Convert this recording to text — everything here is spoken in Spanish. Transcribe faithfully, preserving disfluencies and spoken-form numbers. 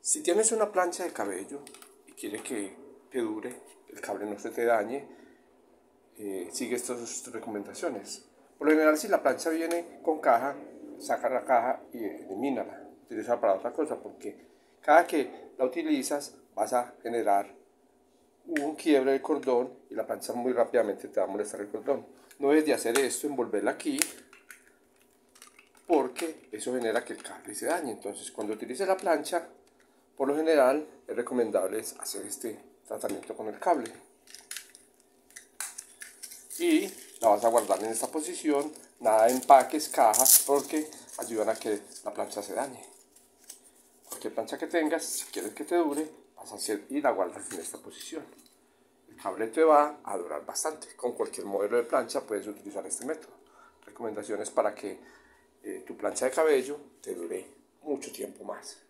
Si tienes una plancha de cabello y quieres que te dure, el cable no se te dañe, eh, sigue estas recomendaciones. Por lo general, si la plancha viene con caja, saca la caja y elimínala. Utiliza para otra cosa, porque cada que la utilizas vas a generar un quiebre del cordón y la plancha muy rápidamente te va a molestar el cordón. No debes de hacer esto, envolverla aquí, porque eso genera que el cable se dañe. Entonces, cuando utilices la plancha, por lo general es recomendable hacer este tratamiento con el cable. Y la vas a guardar en esta posición, nada de empaques, cajas, porque ayudan a que la plancha se dañe. Cualquier plancha que tengas, si quieres que te dure, vas a hacer y la guardas en esta posición. El cable te va a durar bastante. Con cualquier modelo de plancha puedes utilizar este método. Recomendaciones para que eh, tu plancha de cabello te dure mucho tiempo más.